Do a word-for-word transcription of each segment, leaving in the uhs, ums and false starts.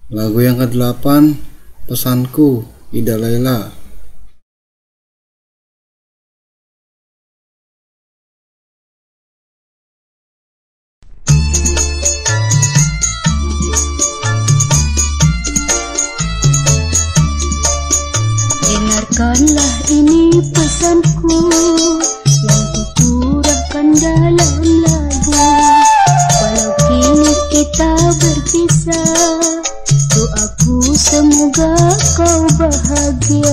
Lagu yang kedelapan, Pesanku, Ida Laila. Dengarkanlah ini pesanku yang kucurahkan dalam lagu. Walau kini kita berpisah, doaku semoga kau bahagia.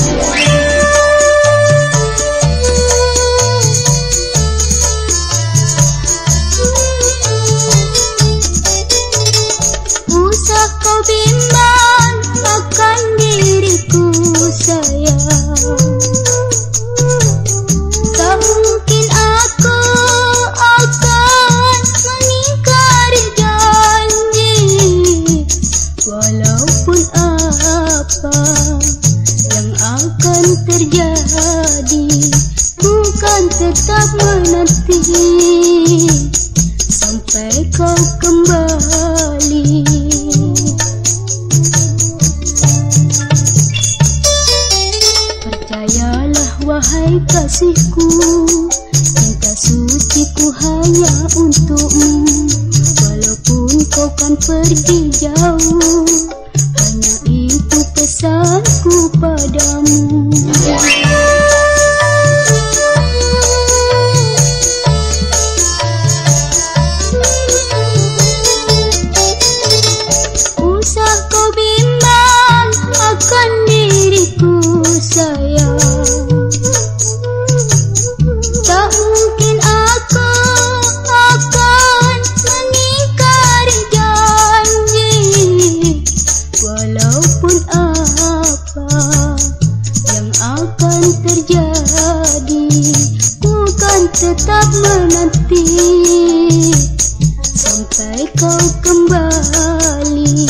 Usah kau bimbang akan diriku sayang, tak mungkin aku akan mengingkari janji. Walaupun apa yang akan terjadi, bukan tetap menanti sampai kau kembali. Percayalah wahai kasihku, cinta suciku hanya untukmu. Walaupun kau kan pergi jauh, hanya itu pesanku padamu. Usah kau bimbang akan diriku sayang, tak mungkin aku akan mengingkari janji. Walaupun apa yang akan terjadi, bukan tetap menanti sampai kau kembali.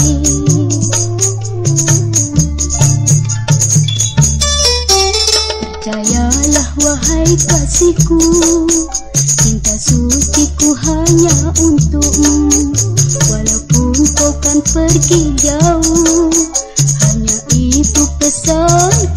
Percayalah wahai kasihku, cinta suciku hanya untukmu. Walaupun kau kan pergi jauh, hanya itu pesan